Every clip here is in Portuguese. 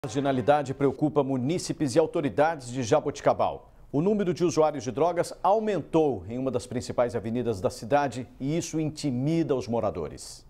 A marginalidade preocupa munícipes e autoridades de Jaboticabal. O número de usuários de drogas aumentou em uma das principais avenidas da cidade e isso intimida os moradores.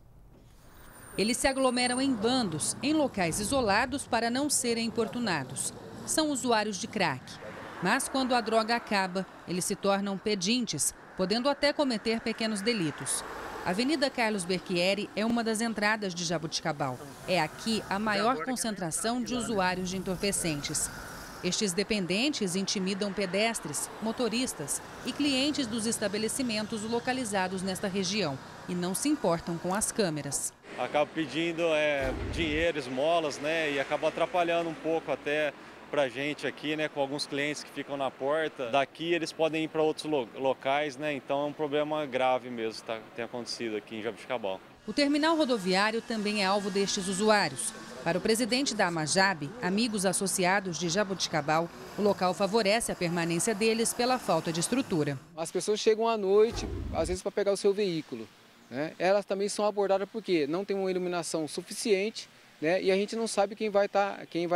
Eles se aglomeram em bandos, em locais isolados para não serem importunados. São usuários de crack. Mas quando a droga acaba, eles se tornam pedintes, podendo até cometer pequenos delitos. A Avenida Carlos Berchieri é uma das entradas de Jaboticabal. É aqui a maior concentração de usuários de entorpecentes. Estes dependentes intimidam pedestres, motoristas e clientes dos estabelecimentos localizados nesta região e não se importam com as câmeras. Acaba pedindo dinheiro, esmolas, né? E acaba atrapalhando um pouco até pra gente aqui, né? Com alguns clientes que ficam na porta. Daqui eles podem ir para outros locais, né? Então é um problema grave mesmo que tem acontecido aqui em Jaboticabal. O terminal rodoviário também é alvo destes usuários. Para o presidente da Amajab, amigos associados de Jaboticabal, o local favorece a permanência deles pela falta de estrutura. As pessoas chegam à noite, às vezes para pegar o seu veículo, né? Elas também são abordadas porque não tem uma iluminação suficiente, né? E a gente não sabe quem vai estar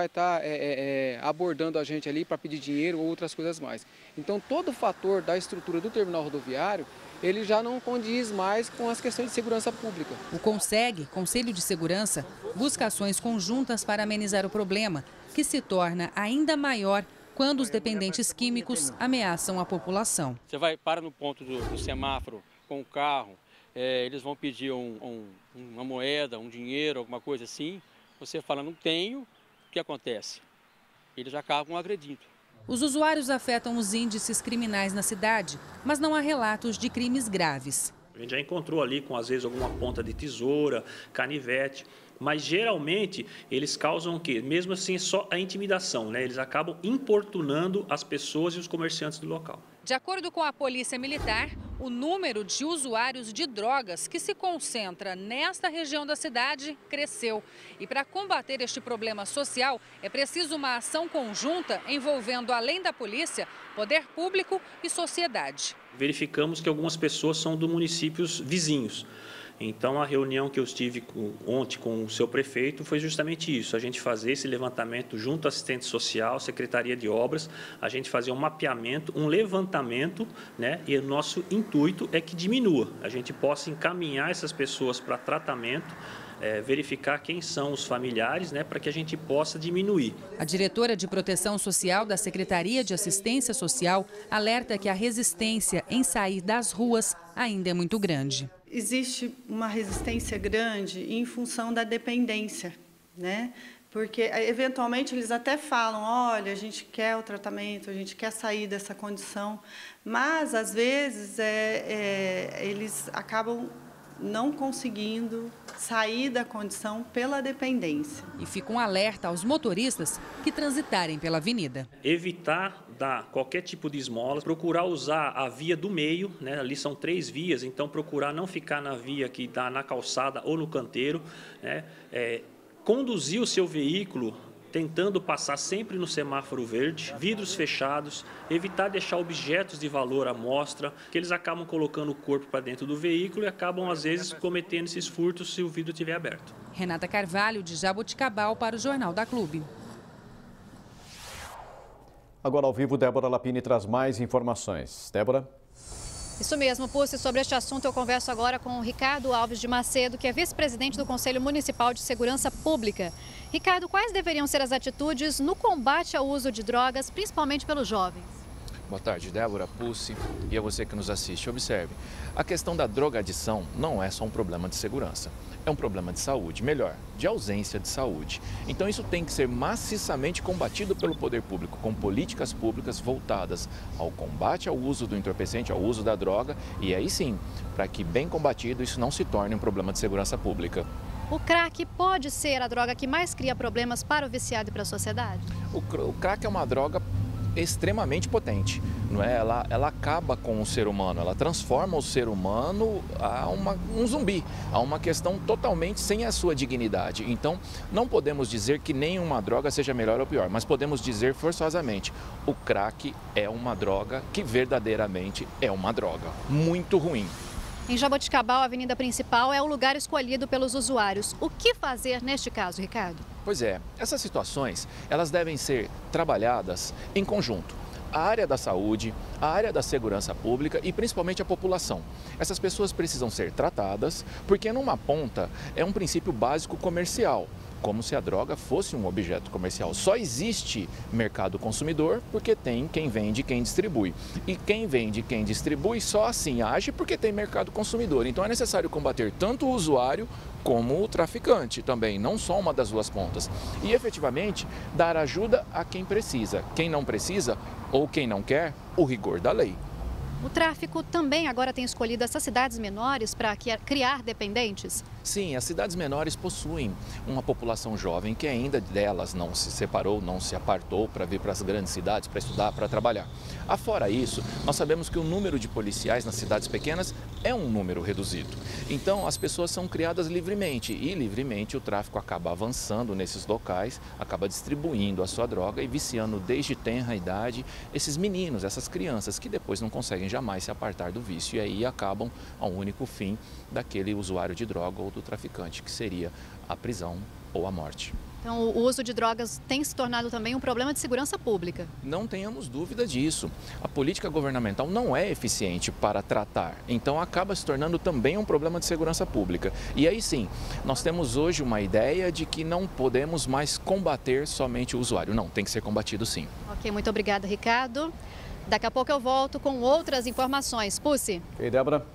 abordando a gente ali para pedir dinheiro ou outras coisas mais. Então todo o fator da estrutura do terminal rodoviário, ele já não condiz mais com as questões de segurança pública. O Conselho de Segurança, busca ações conjuntas para amenizar o problema, que se torna ainda maior quando os dependentes químicos ameaçam a população. Você para no ponto do semáforo com o carro, eles vão pedir uma moeda, um dinheiro, alguma coisa assim. Você fala, não tenho, o que acontece? Eles acabam agredindo. Os usuários afetam os índices criminais na cidade, mas não há relatos de crimes graves. A gente já encontrou ali com, às vezes, alguma ponta de tesoura, canivete, mas geralmente eles causam o quê? Mesmo assim, só a intimidação, né? Eles acabam importunando as pessoas e os comerciantes do local. De acordo com a Polícia Militar, o número de usuários de drogas que se concentra nesta região da cidade cresceu. E para combater este problema social, é preciso uma ação conjunta envolvendo, além da polícia, poder público e sociedade. Verificamos que algumas pessoas são de municípios vizinhos. Então, a reunião que eu estive ontem com o seu prefeito foi justamente isso, a gente fazer esse levantamento junto à assistente social, Secretaria de Obras, a gente fazer um mapeamento, um levantamento, né? E o nosso intuito é que diminua, a gente possa encaminhar essas pessoas para tratamento, verificar quem são os familiares, né, para que a gente possa diminuir. A diretora de Proteção Social da Secretaria de Assistência Social alerta que a resistência em sair das ruas ainda é muito grande. Existe uma resistência grande em função da dependência, né? Porque, eventualmente, eles até falam, olha, a gente quer o tratamento, a gente quer sair dessa condição, mas, às vezes, eles acabam não conseguindo sair da condição pela dependência. E fica um alerta aos motoristas que transitarem pela avenida. Evitar dar qualquer tipo de esmola, procurar usar a via do meio, né? Ali são 3 vias, então procurar não ficar na via que dá na calçada ou no canteiro, né? Conduzir o seu veículo tentando passar sempre no semáforo verde, vidros fechados, evitar deixar objetos de valor à mostra, que eles acabam colocando o corpo para dentro do veículo e acabam, às vezes, cometendo esses furtos se o vidro estiver aberto. Renata Carvalho, de Jaboticabal, para o Jornal da Clube. Agora ao vivo, Débora Lapini traz mais informações. Débora? Isso mesmo, Pussi. Sobre este assunto eu converso agora com o Ricardo Alves de Macedo, que é vice-presidente do Conselho Municipal de Segurança Pública. Ricardo, quais deveriam ser as atitudes no combate ao uso de drogas, principalmente pelos jovens? Boa tarde, Débora, Pussi e a você que nos assiste. Observe, a questão da drogadição não é só um problema de segurança, é um problema de saúde, melhor, de ausência de saúde. Então isso tem que ser maciçamente combatido pelo poder público, com políticas públicas voltadas ao combate ao uso do entorpecente, ao uso da droga, e aí sim, para que bem combatido isso não se torne um problema de segurança pública. O crack pode ser a droga que mais cria problemas para o viciado e para a sociedade? O crack é uma droga extremamente potente, não é? Ela acaba com o ser humano, ela transforma o ser humano a um zumbi, a uma questão totalmente sem a sua dignidade. Então, não podemos dizer que nenhuma droga seja melhor ou pior, mas podemos dizer forçosamente, o crack é uma droga que verdadeiramente é uma droga muito ruim. Em Jaboticabal, a avenida principal é o lugar escolhido pelos usuários. O que fazer neste caso, Ricardo? Pois é, essas situações, elas devem ser trabalhadas em conjunto. A área da saúde, a área da segurança pública e principalmente a população. Essas pessoas precisam ser tratadas porque numa ponta é um princípio básico comercial, como se a droga fosse um objeto comercial. Só existe mercado consumidor porque tem quem vende e quem distribui. E quem vende e quem distribui só assim age porque tem mercado consumidor. Então é necessário combater tanto o usuário como o traficante também, não só uma das duas pontas. E efetivamente dar ajuda a quem precisa. Quem não precisa ou quem não quer, o rigor da lei. O tráfico também agora tem escolhido essas cidades menores para criar dependentes? Sim, as cidades menores possuem uma população jovem que ainda delas não se separou, não se apartou para vir para as grandes cidades, para estudar, para trabalhar. Afora isso, nós sabemos que o número de policiais nas cidades pequenas é um número reduzido. Então, as pessoas são criadas livremente e livremente o tráfico acaba avançando nesses locais, acaba distribuindo a sua droga e viciando desde tenra idade esses meninos, essas crianças que depois não conseguem jamais se apartar do vício e aí acabam ao único fim daquele usuário de droga ou do traficante, que seria a prisão ou a morte. Então, o uso de drogas tem se tornado também um problema de segurança pública. Não tenhamos dúvida disso. A política governamental não é eficiente para tratar, então acaba se tornando também um problema de segurança pública. E aí sim, nós temos hoje uma ideia de que não podemos mais combater somente o usuário. Não, tem que ser combatido sim. Ok, muito obrigada, Ricardo. Daqui a pouco eu volto com outras informações. Pucci. E Débora?